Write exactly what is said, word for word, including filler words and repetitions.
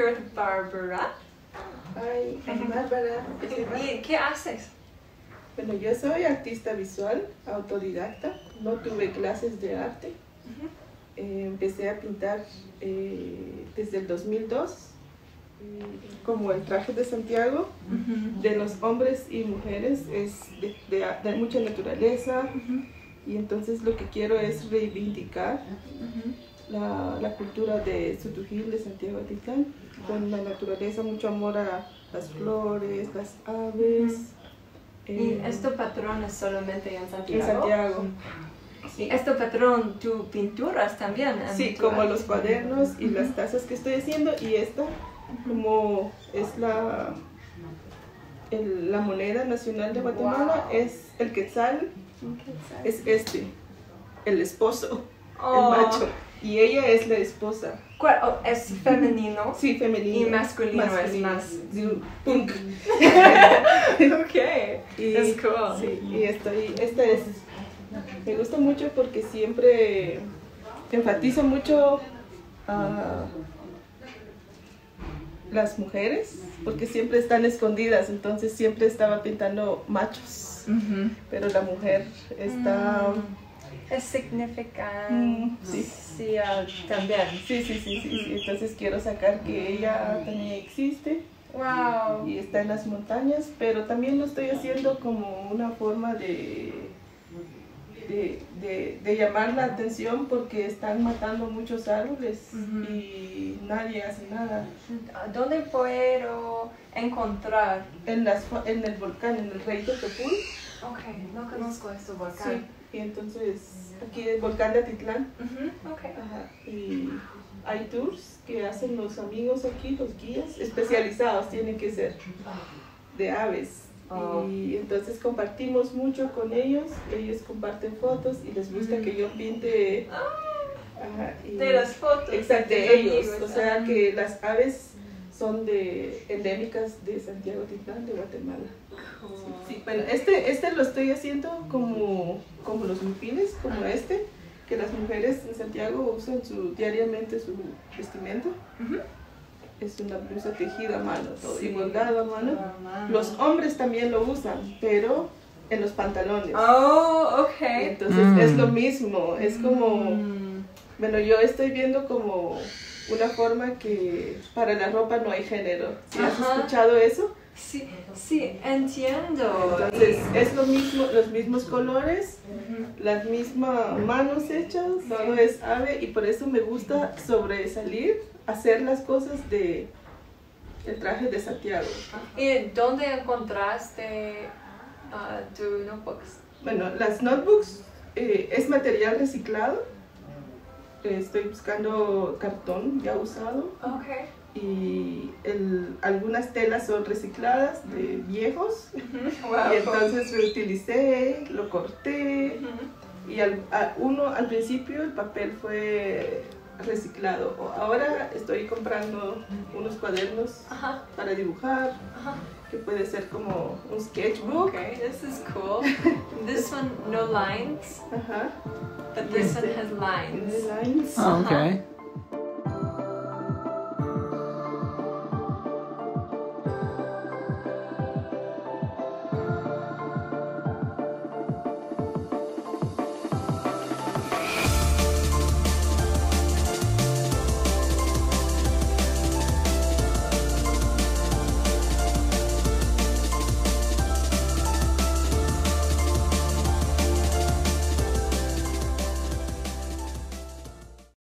you're Barbara. Ay, I'm Bárbara. ¿Y qué haces? Bueno, yo soy artista visual, autodidacta. No tuve clases de arte. Uh-huh. eh, empecé a pintar eh, desde el dos mil dos, eh, como el traje de Santiago, uh-huh. de los hombres y mujeres, es de, de, de mucha naturaleza, uh-huh. y entonces lo que quiero es reivindicar uh-huh. la, la cultura de Sutujil, de Santiago Atitlán, con la naturaleza, mucho amor a las flores, las aves. Uh-huh. ¿Y eh, este patrón es solamente en Santiago? En Santiago. ¿Y este patrón tú pinturas también? Sí, como los cuadernos y uh-huh. las tazas que estoy haciendo, y esta como es la, el, la moneda nacional de Guatemala, wow. es el quetzal, quetzal, es este, el esposo, oh. el macho, y ella es la esposa. ¿Cuál? Oh, ¿es femenino? Sí, femenino. Y masculino, masculino. es más punk. Ok, es cool. Sí, y estoy, esta es, me gusta mucho porque siempre enfatizo mucho a las mujeres, porque siempre están escondidas, entonces siempre estaba pintando machos, uh-huh. pero la mujer está... Mm. Es significante, mm, sí. sí, uh, también. Sí, sí, sí, sí, sí, entonces quiero sacar que ella también existe. Wow. Y está en las montañas, pero también lo estoy haciendo como una forma de, de, de, de llamar la atención, porque están matando muchos árboles, uh-huh. y nadie hace nada. ¿Dónde puedo encontrar? En, las, en el volcán, en el Rey Totopul. Ok, no conozco este volcán. Sí. Y entonces aquí el volcán de Atitlán, uh-huh. okay. Ajá. Y hay tours que hacen los amigos aquí, los guías especializados, tienen que ser de aves, oh. y entonces compartimos mucho con ellos, ellos comparten fotos y les gusta uh-huh. que yo pinte, ajá, y, de las fotos, exacto, de ellos, o sea que las aves son de endémicas de Santiago Atitlán, de Guatemala. Oh. Sí, sí, bueno, este, este lo estoy haciendo como, como los mupines, como este, que las mujeres en Santiago usan su, diariamente su vestimenta. Uh-huh. Es una blusa tejida a mano, todo, sí. y bordado a mano. Oh, mano. Los hombres también lo usan, pero en los pantalones. Oh, ok. Entonces mm. es lo mismo, es como, mm. bueno, yo estoy viendo como una forma que para la ropa no hay género. ¿Sí has Ajá. escuchado eso? Sí, sí, entiendo. Entonces es lo mismo, los mismos colores, uh-huh. las mismas manos hechas, sí. todo es ave, y por eso me gusta sobresalir, hacer las cosas de el traje de Santiago. ¿Y dónde encontraste uh, tus notebooks? Bueno, las notebooks eh, es material reciclado. Estoy buscando cartón ya usado. Okay. Y el, algunas telas son recicladas de viejos. Uh-huh. Wow. Y entonces reutilicé, lo corté. Uh-huh. Y al, a, uno al principio el papel fue reciclado. Ahora estoy comprando unos cuadernos uh-huh. para dibujar. Uh-huh. Que puede ser como un sketchbook. Okay, this is cool. This one no lines. Uh-huh. But this one has lines. lines. Oh, okay.